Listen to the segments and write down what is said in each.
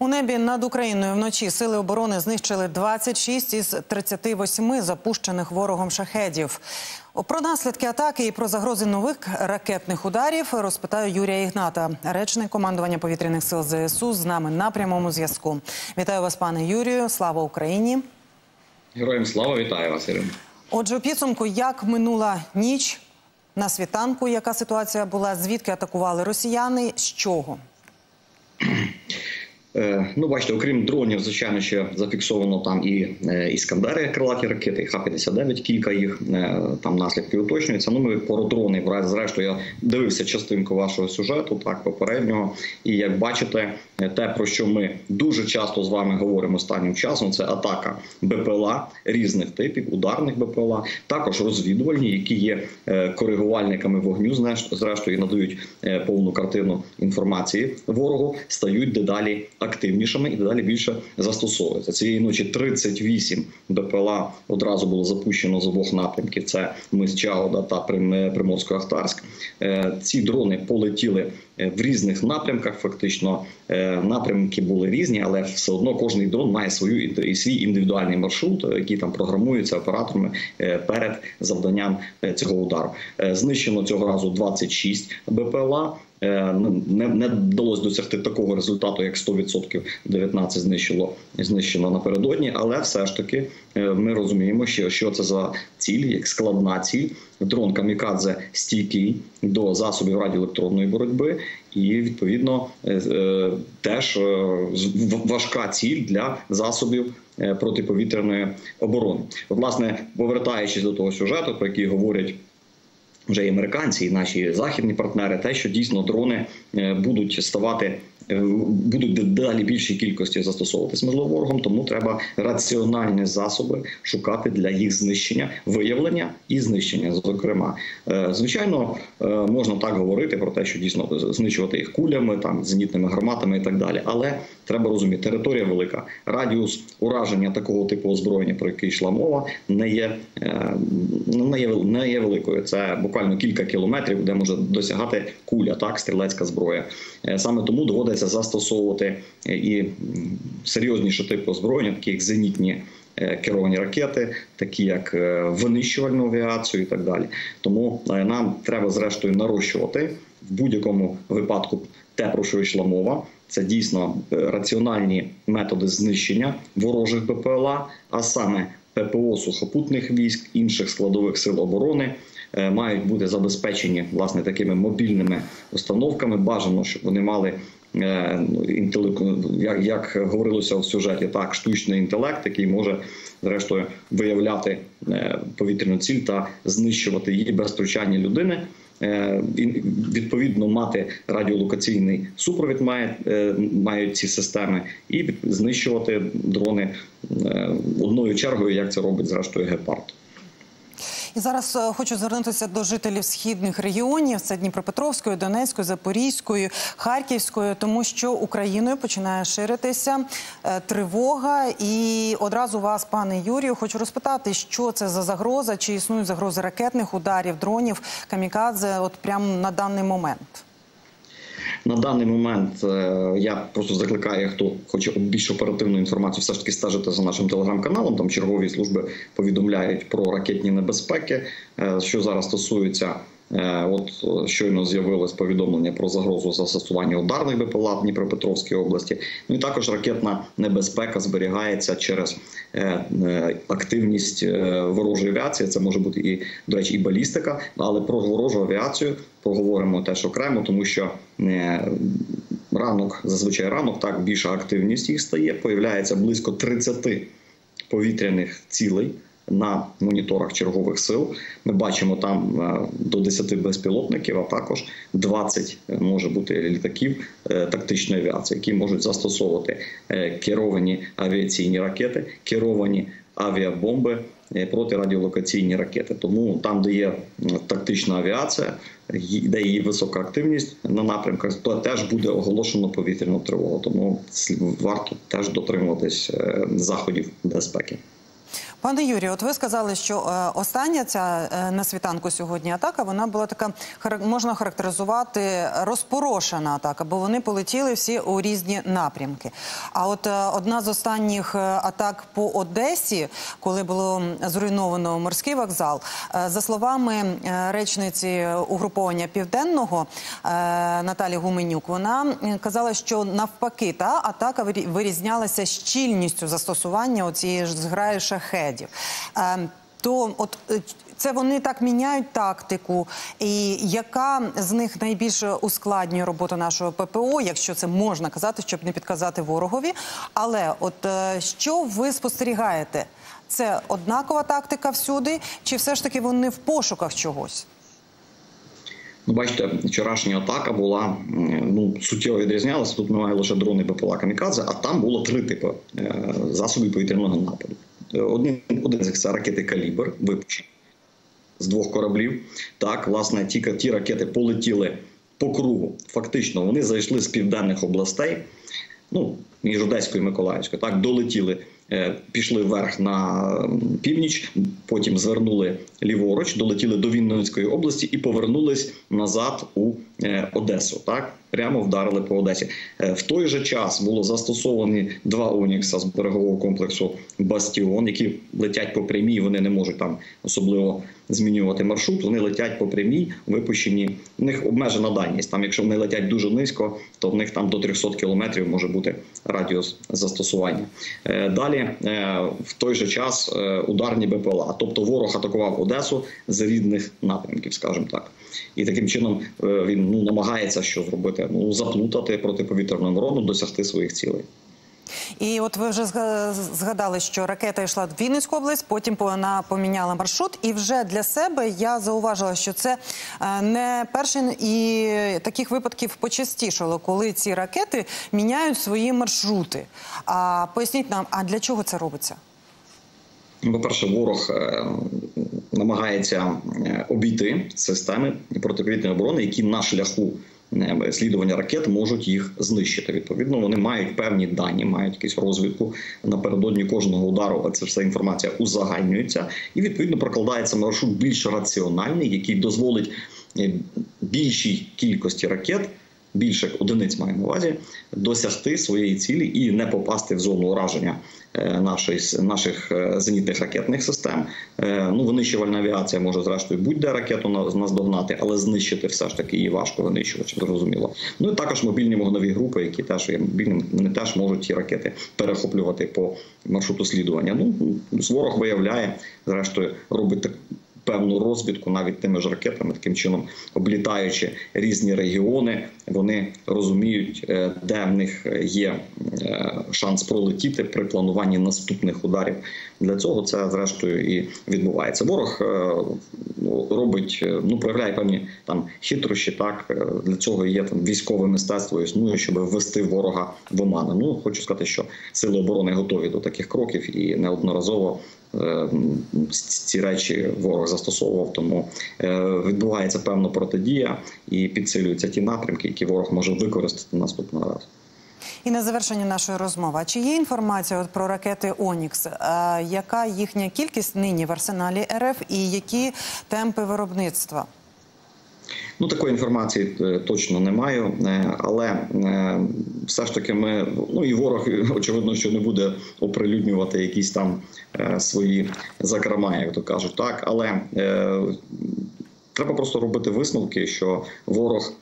У небі над Україною вночі сили оборони знищили 26 із 38 запущених ворогом шахедів. Про наслідки атаки і про загрози нових ракетних ударів розпитаю Юрія Ігната, речник командування повітряних сил ЗСУ, з нами на прямому зв'язку. Вітаю вас, пане Юрію. Слава Україні. Героям слава, вітаю вас, Ірина. Отже, у підсумку, як минула ніч на світанку, яка ситуація була, звідки атакували росіяни, з чого? Ну, бачите, окрім дронів, звичайно, ще зафіксовано там і «Іскандери», крилаті ракети, і Х-59, кілька їх, там наслідки уточнюються. Ну, ми про дрони, зрештою, я дивився частинку вашого сюжету, так, попереднього, і як бачите, те, про що ми дуже часто з вами говоримо останнім часом, це атака БПЛА різних типів, ударних БПЛА, також розвідувальні, які є коригувальниками вогню, зрештою, надають повну картину інформації ворогу, стають дедалі активнішими і дедалі більше застосовуються. Цієї ночі 38 БПЛА одразу було запущено з обох напрямків. Це мис Чауда та Приморсько-Ахтарськ. Ці дрони полетіли в різних напрямках, фактично напрямки були різні, але все одно кожний дрон має свій індивідуальний маршрут, який там програмується операторами перед завданням цього удару. Знищено цього разу 26 БПЛА. Не вдалося досягти такого результату, як 100% 19 знищено напередодні, але все ж таки ми розуміємо, що це за ціль, як складна ціль. Дрон «Камікадзе» стійкий до засобів радіоелектронної боротьби і, відповідно, теж важка ціль для засобів протиповітряної оборони. Власне, повертаючись до того сюжету, про який говорять вже і американці, і наші західні партнери, те, що дійсно дрони будуть далі більшій кількості застосовуватись, можливо, ворогом, тому треба раціональні засоби шукати для їх знищення, виявлення і знищення, зокрема. Звичайно, можна так говорити про те, що дійсно знищувати їх кулями, там, зенітними гарматами і так далі, але треба розуміти, територія велика, радіус ураження такого типу озброєння, про який йшла мова, не є великою. Це буквально кілька кілометрів, де може досягати куля, так, стрілецька зброя. Саме тому доводиться застосовувати і серйозніші типи озброєння, такі як зенітні керовані ракети, такі як винищувальну авіацію і так далі. Тому нам треба, зрештою, нарощувати в будь-якому випадку те, про що йшла мова. Це дійсно раціональні методи знищення ворожих БПЛА, а саме ППО сухопутних військ, інших складових сил оборони, мають бути забезпечені, власне, такими мобільними установками. Бажано, щоб вони мали, як говорилося в сюжеті, так, штучний інтелект, який може, зрештою, виявляти повітряну ціль та знищувати її без втручання людини. Відповідно, мати радіолокаційний супровід мають ці системи і знищувати дрони одною чергою, як це робить, зрештою, «Гепард». І зараз хочу звернутися до жителів східних регіонів, це Дніпропетровської, Донецької, Запорізької, Харківської, тому що Україною починає ширитися тривога. І одразу вас, пане Юрію, хочу розпитати, що це за загроза, чи існують загрози ракетних ударів, дронів, камікадзе, от прямо на даний момент? На даний момент я просто закликаю, хто хоче більш оперативну інформацію, все ж таки стежити за нашим телеграм-каналом. Там чергові служби повідомляють про ракетні небезпеки. Що зараз стосується, от щойно з'явилось повідомлення про загрозу застосування ударних БПЛА в Дніпропетровській області. Ну і також ракетна небезпека зберігається через активність ворожої авіації. Це може бути і, до речі, і балістика, але про ворожу авіацію поговоримо теж окремо, тому що зазвичай ранок, так, більша активність їх стає, появляється близько 30 повітряних цілей на моніторах чергових сил. Ми бачимо там до 10 безпілотників, а також 20 може бути літаків тактичної авіації, які можуть застосовувати керовані авіаційні ракети, керовані авіабомби, протирадіолокаційні ракети. Тому там, де є тактична авіація, де її висока активність на напрямках, то теж буде оголошено повітряну тривогу. Тому варто теж дотримуватись заходів безпеки. Пане Юрію, от ви сказали, що остання ця на світанку сьогодні атака, вона була така, можна характеризувати, розпорошена атака, бо вони полетіли всі у різні напрямки. А от одна з останніх атак по Одесі, коли було зруйновано морський вокзал, за словами речниці угруповання Південного Наталі Гуменюк, вона казала, що навпаки та атака вирізнялася щільністю застосування оцієї ж зграї шахедів. То от це вони так міняють тактику, і яка з них найбільше ускладнює роботу нашого ППО, якщо це можна казати, щоб не підказати ворогові. Але от що ви спостерігаєте? Це однакова тактика всюди, чи все ж таки вони в пошуках чогось? Ну, бачите, вчорашня атака була, суттєво відрізнялася. Тут немає лише дрони БПЛА «Камікадзе», а там було 3 типи засобів повітряного нападу. Один з них – це ракети «Калібр», випущені з 2 кораблів. Так, власне, ті ракети полетіли по кругу. Фактично, вони зайшли з південних областей, між Одеською і Миколаївською. Так, долетіли, пішли вверх на північ, потім звернули ліворуч, долетіли до Вінницької області і повернулись назад у Одесу. Так, прямо вдарили по Одесі. В той же час було застосовані 2 «Онікса» з берегового комплексу «Бастіон», які летять по прямій, вони не можуть там особливо змінювати маршрут, вони летять по прямій, випущені, в них обмежена дальність. Там, якщо вони летять дуже низько, то в них там до 300 кілометрів може бути радіус застосування. Далі, в той же час, ударні БПЛА. Тобто ворог атакував Одесу з різних напрямків, скажімо так. І таким чином він намагається що зробити? Заплутати протиповітряну оборону, досягти своїх цілей. І от ви вже згадали, що ракета йшла в Вінницьку область, потім вона поміняла маршрут. І вже для себе я зауважила, що це не перший, і таких випадків почастішало, коли ці ракети міняють свої маршрути. А поясніть нам, а для чого це робиться? По-перше, ворог намагається обійти системи протиповітряної оборони, які на шляху слідування ракет можуть їх знищити. Відповідно, вони мають певні дані, мають якусь розвідку напередодні кожного удару, а ця вся інформація узагальнюється. І, відповідно, прокладається маршрут більш раціональний, який дозволить більшій кількості ракет, більше одиниць маю на увазі, досягти своєї цілі і не попасти в зону ураження наших зенітних ракетних систем. Винищувальна авіація може, зрештою, будь-де ракету наздогнати, але знищити все ж таки її важко винищувачем, зрозуміло. І також мобільні вогневі групи, які теж є мобільними, вони теж можуть ті ракети перехоплювати по маршруту слідування. Ворог виявляє, зрештою, робить певну розвідку навіть тими ж ракетами, таким чином облітаючи різні регіони, вони розуміють, де в них є шанс пролетіти при плануванні наступних ударів. Для цього це, зрештою, і відбувається. Ворог робить, проявляє певні хитрощі, так, для цього є військове мистецтво існує, щоб ввести ворога в оману. Хочу сказати, що сили оборони готові до таких кроків і неодноразово ці речі ворог застосовував, тому відбувається певна протидія і підсилюються ті напрямки, які ворог може використати наступного разу. І на завершення нашої розмови, а чи є інформація про ракети «Онікс»? Яка їхня кількість нині в арсеналі РФ і які темпи виробництва? Такої інформації точно не маю, але все ж таки і ворог, очевидно, що не буде оприлюднювати якісь там свої закрома, як то кажуть, так, але треба просто робити висновки, що ворог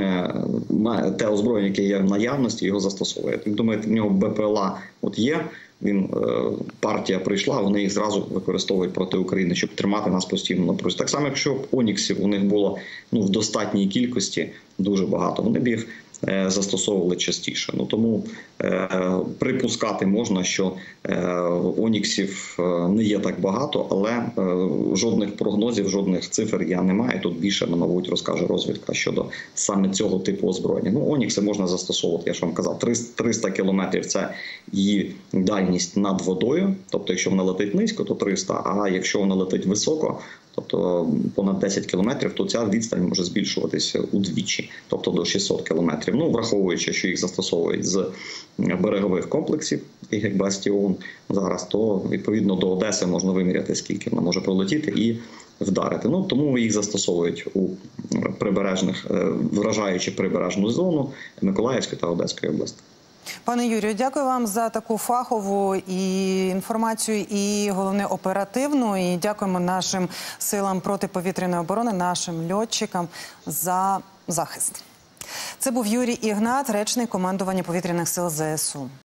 те озброєння, яке є в наявності, його застосовує. Думаєте, в нього БПЛА є, партія прийшла, вони їх зразу використовують проти України, щоб тримати нас постійно на напрузі. Так само, якщо б «Оніксів» у них було в достатній кількості, дуже багато, вони б їх застосовували частіше. Тому припускати можна, що «Оніксів» не є так багато, але жодних прогнозів, жодних цифр я не маю. Тут більше, мабуть, розкаже розвідка щодо саме цього типу озброєння. «Онікси» можна застосовувати, я ж вам казав, 300 кілометрів – це її дальність над водою. Тобто, якщо вона летить низько, то 300, а якщо вона летить високо, тобто понад 10 кілометрів, то ця відстань може збільшуватися удвічі, тобто до 600 кілометрів. Ну, враховуючи, що їх застосовують з берегових комплексів, таких як «Бастіон» зараз, то відповідно до Одеси можна виміряти, скільки вона може пролетіти і вдарити. Ну, тому їх застосовують у прибережних, вражаючи прибережну зону Миколаївської та Одеської області. Пане Юрію, дякую вам за таку фахову інформацію і, головне, оперативну. І дякуємо нашим силам протиповітряної оборони, нашим льотчикам за захист. Це був Юрій Ігнат, речник командування повітряних сил ЗСУ.